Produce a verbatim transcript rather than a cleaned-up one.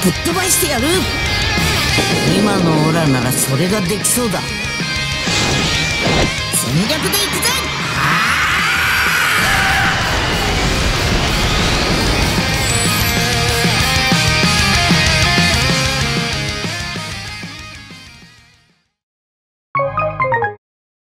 ぶっ飛ばしてやる。今のオラならそれができそうだ。全力でいくぜ。